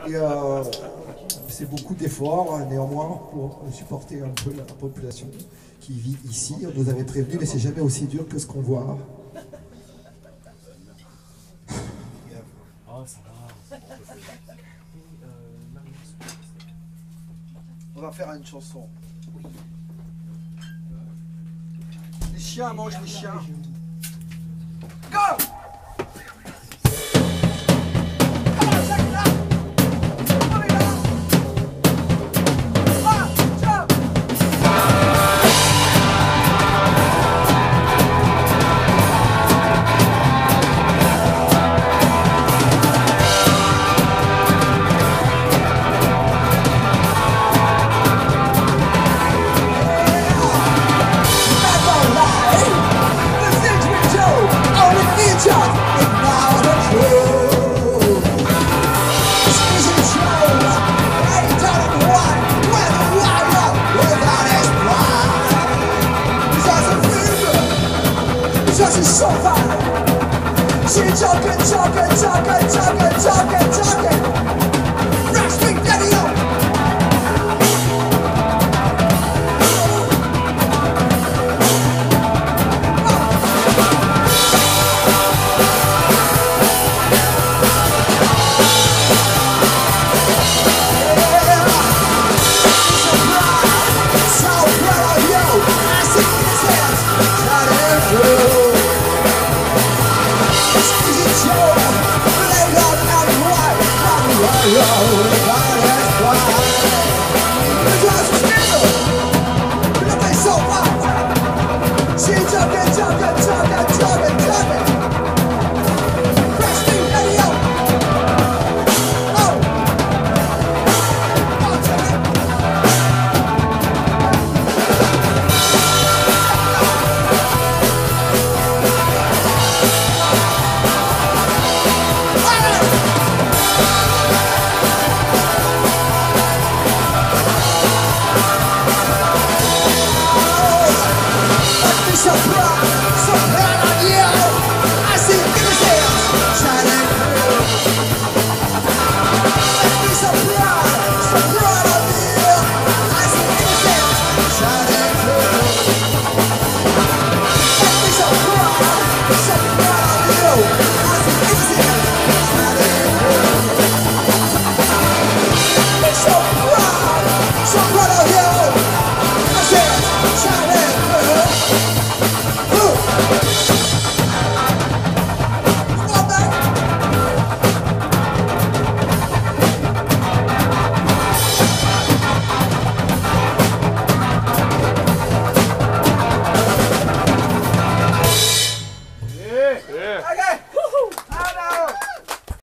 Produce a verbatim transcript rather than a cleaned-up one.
Et euh, c'est beaucoup d'efforts, néanmoins, pour supporter un peu la population qui vit ici. On nous avait prévenu, mais c'est jamais aussi dur que ce qu'on voit. Oh, ça va. On va faire une chanson. Les chiens mangent les chiens. Go! She's talking, talking, talking, talking, talking, talking. Rash me, daddy, up. So proud of you. I see his hands shining through. Joe, play on and white, on the road, on his fly.